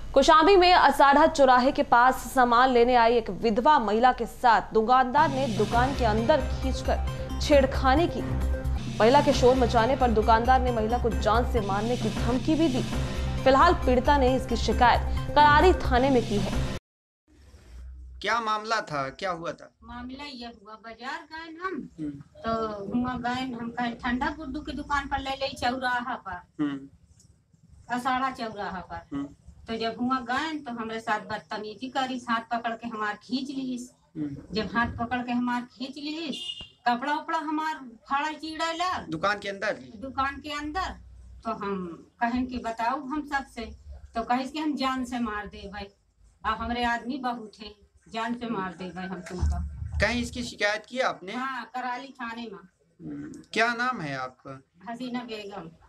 कौशाम्बी में असाढ़ा चौराहे के पास सामान लेने आई एक विधवा महिला के साथ दुकानदार ने दुकान के अंदर खींचकर छेड़खानी की। महिला के शोर मचाने पर दुकानदार ने महिला को जान से मारने की धमकी भी दी। फिलहाल पीड़िता ने इसकी शिकायत करारी थाने में की है। क्या मामला था, क्या हुआ था? मामला यह हुआ, बाजार गए हम तो हुआ गए हम कहे ठंडा गुड्डू की दुकान पर ले चौराहा पर, असाढ़ा चौराहा पर। तो जब हुआ गए तो हमारे साथ बदतमीजी करी, हाथ पकड़ के हमार खींच लीस। जब हाथ पकड़ के हमार खींच लीस, कपड़ा उपड़ा हमार फाड़ा चीड़ा ला दुकान के अंदर। तो हम कहें कि बताओ हम सबसे, तो कहे कि हम जान से मार दे भाई, अब हमारे आदमी बहुत है, जान से मार दे भाई हम तुमको। कहीं इसकी शिकायत की आपने? हाँ, कराली थाने में। क्या नाम है आपका? हसीना बेगम।